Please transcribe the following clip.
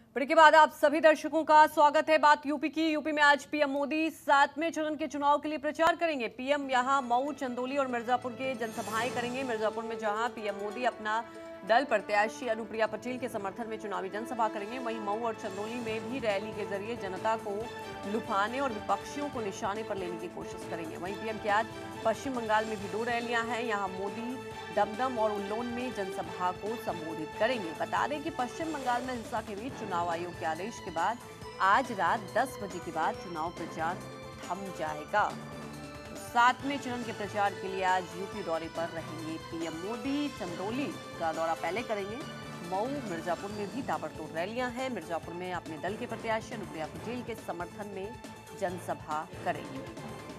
Break के बाद आप सभी दर्शकों का स्वागत है। बात यूपी की। यूपी में आज पीएम मोदी 7वें चरण के चुनाव के लिए प्रचार करेंगे। पीएम यहां मऊ, चंदौली और मिर्जापुर के जनसभाएं करेंगे। मिर्जापुर में जहां पीएम मोदी अपना दल प्रत्याशी अनुप्रिया पटेल के समर्थन में चुनावी जनसभा करेंगे, वहीं मऊ और चंदौली में भी रैली के जरिए जनता को लुभाने और विपक्षियों को निशाने पर लेने की कोशिश करेंगे। वहीं पीएम की आज पश्चिम बंगाल में भी 2 रैलियां हैं। यहां मोदी दमदम और उल्लोन में जनसभा को संबोधित करेंगे। बता दें कि पश्चिम बंगाल में हिंसा के बीच चुनाव आयोग के आदेश के बाद आज रात 10 बजे के बाद चुनाव प्रचार थम जाएगा। 7वें चरण के प्रचार के लिए आज यूपी दौरे पर रहेंगे पीएम मोदी। चंदौली का दौरा पहले करेंगे। मऊ, मिर्जापुर में भी ताबड़तोड़ रैलियां हैं। मिर्जापुर में अपने दल के प्रत्याशी अनुप्रिया पटेल के समर्थन में जनसभा करेंगे।